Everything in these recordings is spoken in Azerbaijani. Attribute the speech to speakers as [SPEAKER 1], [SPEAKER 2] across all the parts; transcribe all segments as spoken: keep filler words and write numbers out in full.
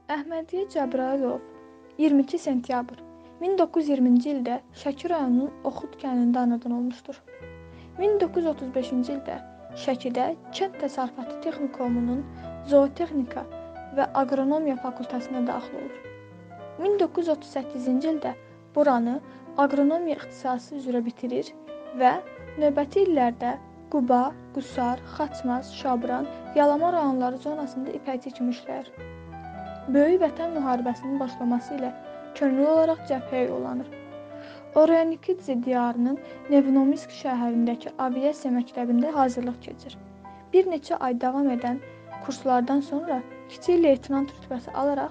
[SPEAKER 1] Əhmədiyyə Cəbrayılov iyirmi iki sentyabr min doqquz yüz iyirminci ildə Şəki rayonunun Oxud kəndində anadan olmuşdur. min doqquz yüz otuz beşinci ildə Şəkidə Kənd Təsərrüfatı Texnikumunun Zootexnika və Aqronomiya fakültəsinə daxil olur. min doqquz yüz otuz səkkizinci ildə buranı aqronomiya ixtisası üzrə bitirir və növbəti illərdə Quba, Qusar, Xaçmaz, Şabran, Yalama rayonları zonasında ipəkçi kimi işləyir. Böyük Vətən müharibəsinin başlaması ilə könüllü olaraq cəbhəyə yollanır. Oryonikidze diyarının Nevnomisk şəhərindəki aviasiya məktəbində hazırlıq keçir. Bir neçə ay davam edən kurslardan sonra kiçik leytenant rütbəsi alaraq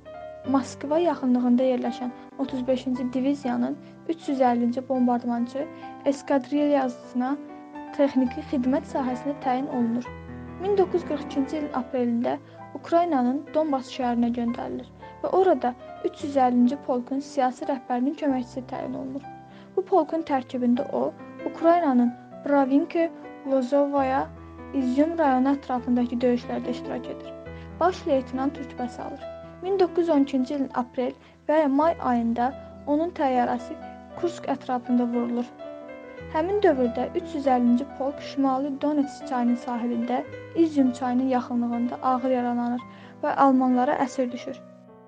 [SPEAKER 1] Moskva yaxınlığında yerləşən otuz beşinci diviziyanın üç yüz əllinci bombardmançı eskadriyasına texniki xidmət sahəsinə təyin olunur. min doqquz yüz qırx ikinci ilin aprelində Ukraynanın Donbas şəhərinə göndərilir və orada üç yüz əllinci polkun siyasi rəhbərinin köməkçisi təyin olunur. Bu polkun tərkibində o, Ukraynanın Bravinki, Lozovaya, İzyum rayonu ətrafındakı döyüşlərdə iştirak edir. Baş leytenant rütbəsi alır. min doqquz yüz on ikinci ilin aprel və may ayında onun təyyarəsi Kursk ətrafında vurulur. Həmin dövrdə üç yüz əllinci polk Şimali Donets çayının sahilində İzyum çayının yaxınlığında ağır yaralanır və almanlara əsir düşür.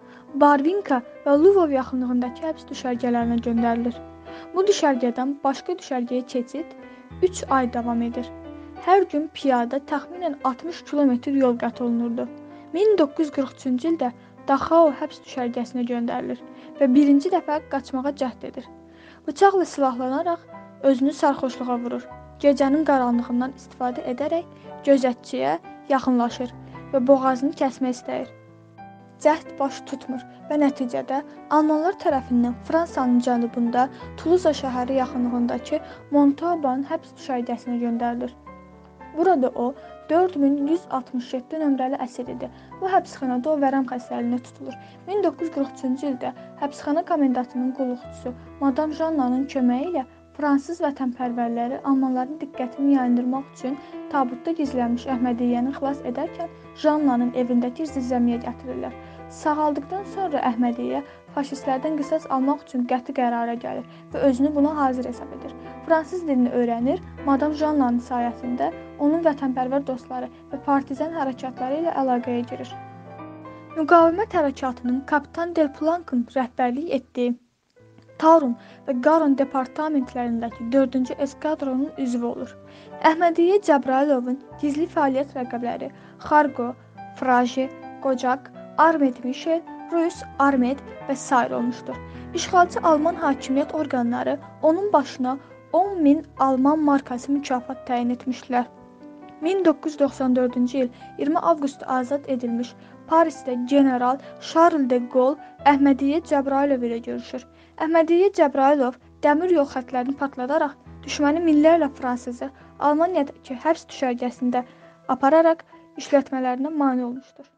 [SPEAKER 1] Barvinka və Lvov yaxınlığındakı həbs düşərgələrinə göndərilir. Bu düşərgədən başqa düşərgəyə keçid üç ay davam edir. Hər gün piyada təxminən altmış kilometr yol qət olunurdu. min doqquz yüz qırx üçüncü ildə Daxau həbs düşərgəsinə göndərilir və birinci dəfə qaçmağa cəhd edir. Bıçaqla silahlanaraq özünü sərxoşluğa vurur. Gecənin qaranlığından istifadə edərək gözətçiyə yaxınlaşır və boğazını kəsmək istəyir. Cəhd baş tutmur və nəticədə almanlar tərəfindən Fransanın cənubunda Tuluza şəhəri yaxınlığındakı Montauban həbs düşərgəsinə göndərilir. Burada o dörd min yüz altmış yeddi nömrəli əsir idi. Bu həbsxanada o vərəm xəstəliyinə tutulur. min doqquz yüz qırx üçüncü ildə həbsxana komendantının qulluqçusu Madam Jannanın köməyi ilə fransız vətənpərvərləri almanların diqqətini yayındırmaq üçün tabutda gizlənmiş Əhmədiyyəni xilas edərkən Jannanın evindəki zirzəmiyə gətirirlər. Sağaldıqdan sonra Əhmədiyyə faşistlərdən qisas almaq üçün qəti qərara gəlir və özünü buna hazır hesab edir. Fransız dilini öyrənir, Madam Jannanın sayəsində onun vətənpərvər dostları və partizan hərəkatları ilə əlaqəyə girir. Müqavimət hərəkatının kapitan Delplankın rəhbərlik etdiyi Tarum və Garon departamentlərindəki dördüncü eskadronun üzvü olur. Əhmədiyyə Cəbrayılovun gizli fəaliyyət rəqəbləri Xargo, Fraji, Qocaq, Armed Mişel, Rus Armed və sair olmuşdur. İşğalçı Alman hakimiyyət orqanları onun başına on min Alman markası mükafat təyin etmişlər. min doqquz yüz doxsan dördüncü il iyirmi avqustda azad edilmiş Parisdə general Charles de Gaulle Əhmədiyyə Cəbrayılov ilə görüşür. Əhmədiyyə Cəbrayılov dəmir yol xətlərini partladaraq düşməni minlərlə fransızı Almaniyadakı həbs düşərgəsində apararaq işlətmələrinə mane olmuşdur.